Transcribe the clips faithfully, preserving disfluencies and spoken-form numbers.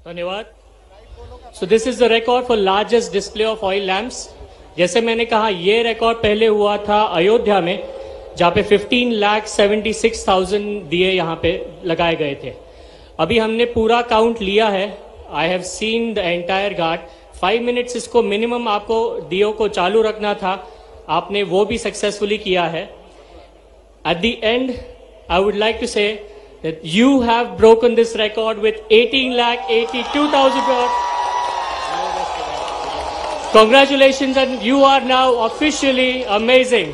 धन्यवाद। So this is the record for largest display of oil lamps. जैसे मैंने कहा, ये रिकॉर्ड पहले हुआ था अयोध्या में, जहाँ पे fifteen lakh seventy six thousand दिए यहाँ पे लगाए गए थे। अभी हमने पूरा काउंट लिया है। I have seen the entire ghat. Five minutes इसको मिनिमम आपको दियो को चालू रखना था, आपने वो भी सक्सेसफुली किया है। At the end I would like to say that you have broken this record with eighteen lakh eighty-two thousand. Congratulations, and you are now officially amazing.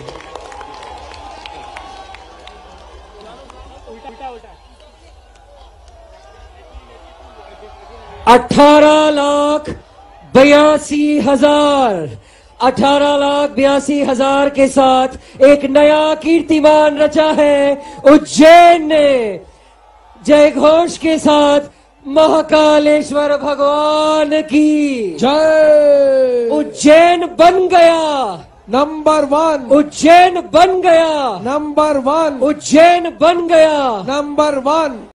अठारह लाख बयासी हजार अठारह लाख बयासी हजार के साथ एक नया कीर्तिमान रचा है उज्जैन ने। जय घोष के साथ महाकालेश्वर भगवान की जय। उज्जैन बन गया नंबर वन। उज्जैन बन गया नंबर वन। उज्जैन बन गया नंबर वन।